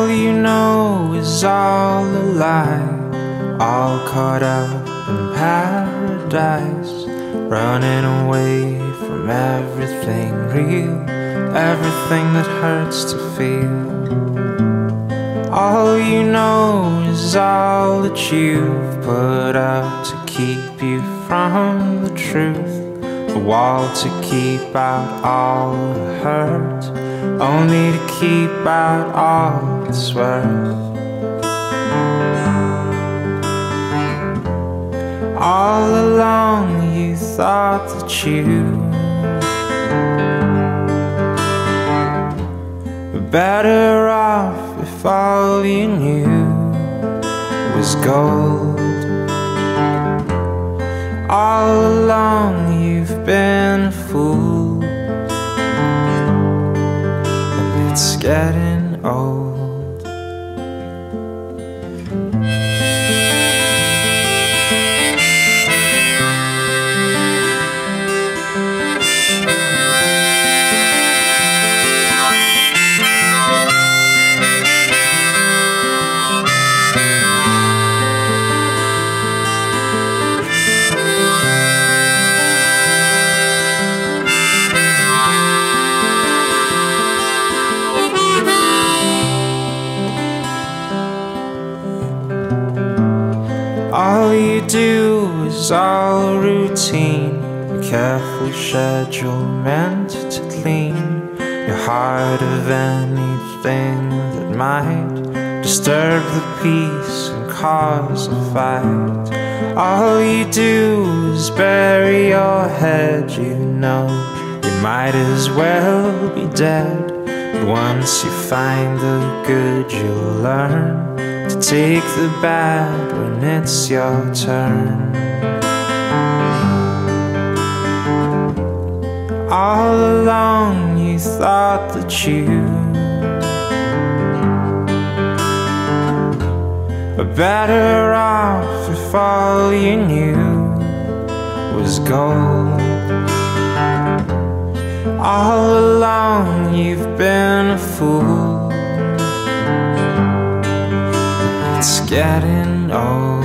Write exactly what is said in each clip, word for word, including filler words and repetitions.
All you know is all a lie, all caught up in paradise, running away from everything real, everything that hurts to feel. All you know is all that you've put up to keep you from the truth, a wall to keep out all the hurt, only to keep out all it's worth. All along you thought that you were better off if all you knew was gold. All along you've been a fool, and it's getting old. All you do is all routine, a careful schedule meant to clean your heart of anything that might disturb the peace and cause a fight. All you do is bury your head, you know you might as well be dead. But once you find the good, you'll learn to take the bad when it's your turn. All along you thought that you were better off if all you knew was gold. All along you've been a fool, it's getting old.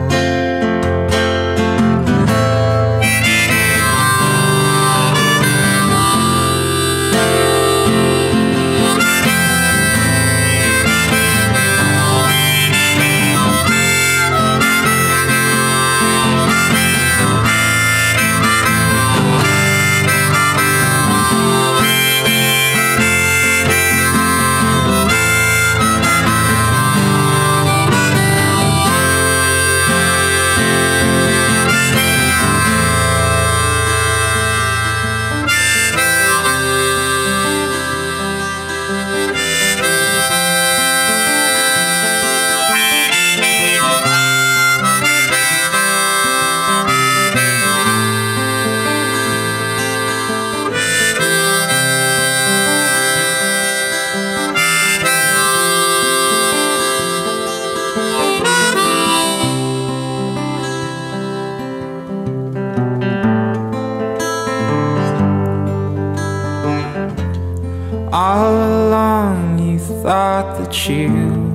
All along you thought that you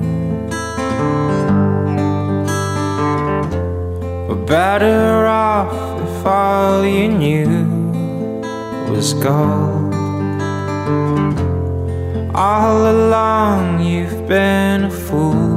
were better off if all you knew was gold. All along you've been a fool,